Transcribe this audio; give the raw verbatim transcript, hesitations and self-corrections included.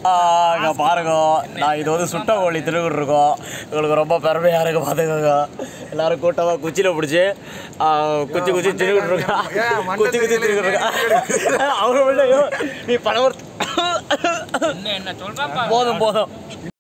இங்கே பாருங்க, நான் இது வந்து சுட்ட கோழி திருக்கிட்டு இருக்கோம். உங்களுக்கு ரொம்ப பெருமையாக இருக்குது, பார்த்துக்கோங்க. எல்லோரும் கூட்டமாக குச்சியில் பிடிச்சி குச்சி குச்சி திருக்கிட்டு இருக்கோம். குச்சி குச்சி திருக்கிட்டு இருக்கோம். அவங்க நீ பணம் போதும் போதும்